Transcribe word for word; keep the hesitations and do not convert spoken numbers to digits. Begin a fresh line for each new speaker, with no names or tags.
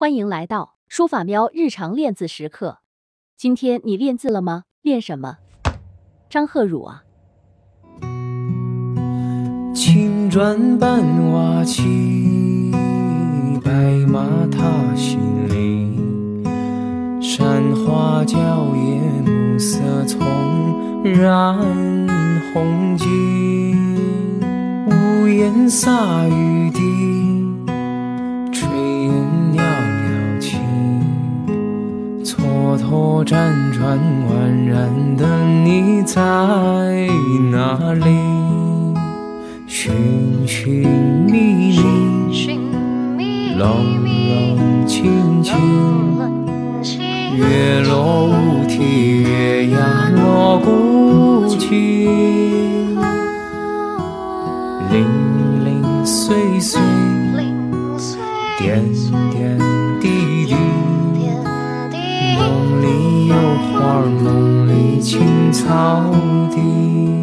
欢迎来到书法喵日常练字时刻。今天你练字了吗？练什么？张鹤汝啊。
青砖伴瓦漆，白马踏新泥。山花娇艳，暮色葱染红巾。屋檐洒雨滴，炊烟袅袅起。蹉跎辗转宛然的你在哪里？寻寻觅觅，冷冷清清，月落乌啼，月牙落孤寂，零零碎碎，点点滴滴，梦里有花，梦里青草地。